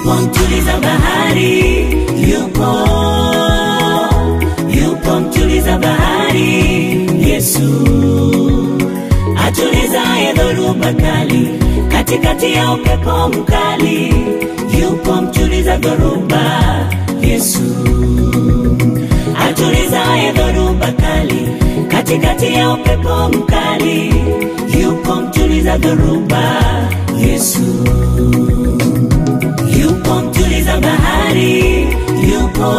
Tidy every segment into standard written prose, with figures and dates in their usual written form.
yupo mtuliza bahari, yupo mtuliza bahari, Yesu. Atulizaye dhoruba kali, katikati ya upepo mkali, yupo mtuliza dhoruba, Yesu. Atulizaye dhoruba kali, katikati ya upepo mkali, yupo mtuliza dhoruba, Yesu. Yupo mtuliza bahari, yupo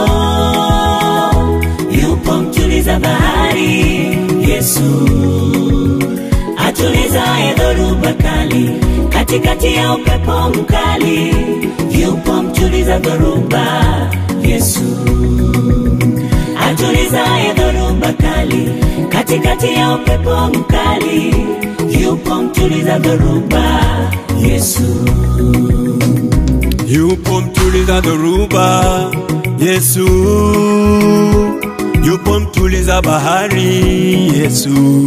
mtuliza bahari, Yesu. Atulizaye dhoruba kali, katikati ya upepo mkali, yupo mtuliza dhoruba, Yesu. Atulizaye dhoruba kali, katikati ya upepo mkali, yupo mtuliza dhoruba, Yesu. Yupo mtuliza dhoruba, Yesu. Yupo mtuliza bahari, Yesu.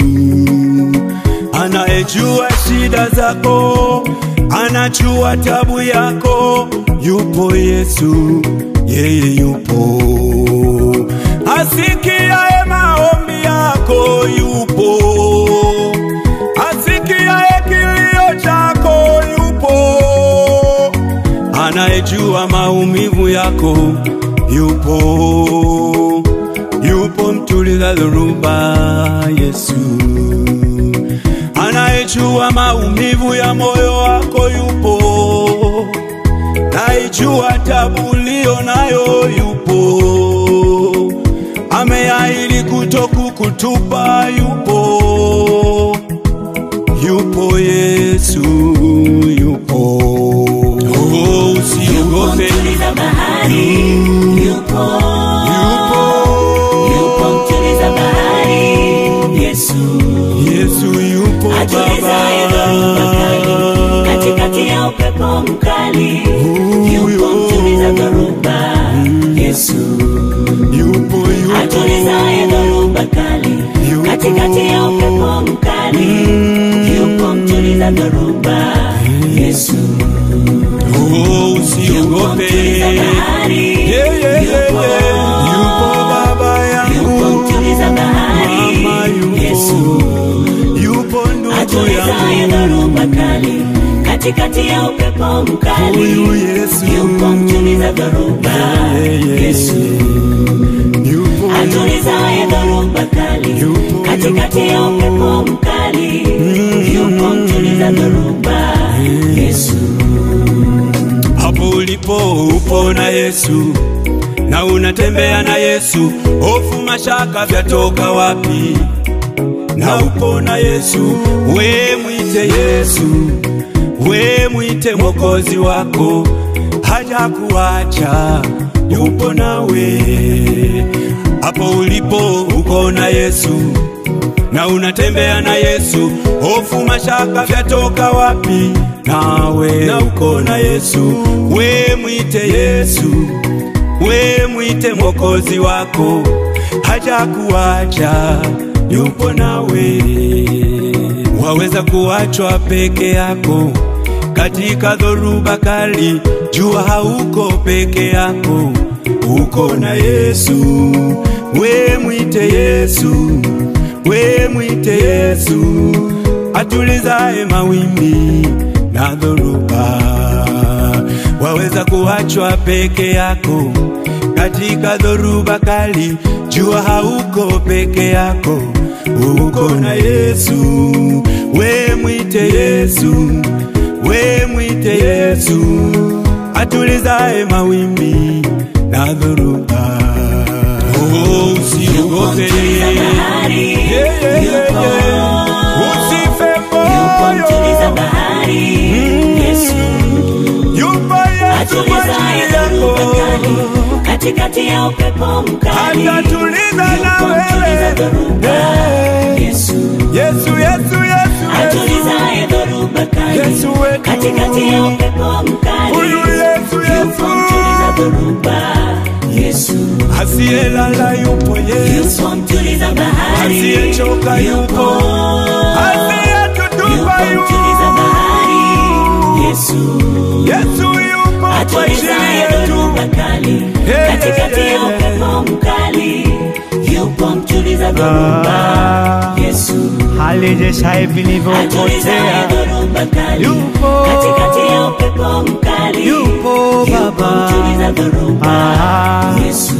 Anayejua shida zako, anajua tabu yako, yupo Yesu, yeye yupo. Asikiaye maombi yako, yupo. Asikiaye kilio chako, yupo. Anayejua maumivu yako, yupo. Yupo mtuliza dhoruba, Yesu. Anayejua maumivu ya moyo wako, yupo. Naijua tabu ulio nayo, yupo. Ameahidi kutokukutupa, yupo. Yupo Yesu, yupo. Oh, usiogope. Yupo mtuliza bahari, yupo mtuliza bahari, Yesu. Yesu yupo Baba. Atulizaye dhoruba kali, katikati ya upepo mkali, yupo mtuliza dhoruba, Yesu. Yupo. Atulizaye dhoruba kali, katikati ya upepo mkali, yupo mtuliza dhoruba, Yesu. Oh, usiogope. Yupo Baba yangu. Yupo mtuliza bahari, Mama yupo. Yesu. Yupo ndugu yangu. Atulizaye dhoruba kali, katikati ya upepo mkali, Huyu Yesu. yupo mtuliza dhoruba, Yesu. Yupo. Atulizaye dhoruba kali, katikati ya upepo mkali, yupo mtuliza dhoruba, Yesu. Hapo ulipo upo na Yesu, na unatembea na Yesu. Hofu mashaka vyatoka wapi? Na upo na Yesu. We mwite Yesu, we mwite Mwokozi wako. Hajakuacha, yupo nawe. Hapo ulipo uko na Yesu, na unatembea na Yesu. Hofu mashaka vyatoka wapi? Nawe na uko na Yesu. We mwite Yesu, we mwite Mwokozi wako. Hajakuacha, yupo nawe. Waweza kuachwa peke yako katika dhoruba kali, jua hauko peke yako, uko na Yesu. We mwite Yesu, we mwite Yesu. Atulizaye mawimbi na dhoruba. Waweza kuachwa peke yako katika dhoruba kali, jua hauko peke yako, uko na Yesu. We mwite Yesu, we mwite Yesu. Atulizaye mawimbi na dhoruba. Oh, usiogope. Usife moyo. Yupo mtuliza bahari, Yesu. Yupo Yesu kwa Atulizaye dhoruba kali, katikati ya upepo mkali, atatuliza na yupo mtuliza dhoruba, Yesu. Atulizaye dhoruba kali, katikati ya upepo mkali, yupo mtuliza dhoruba, Yesu. Asiyelala yupo Yesu, Yupo mtuliza bahari, asiyechoka yupo, asiyetutupa yupo, mtuliza bahari, Yesu. Yesu yupo kwa ajili katikati ya upepo mkali, yupo mtuliza dhoruba, Yesu. Alijeshaye vilivyopotea, yupo katikati ya upepo mkali, yupo Baba, mtuliza dhoruba, Yesu.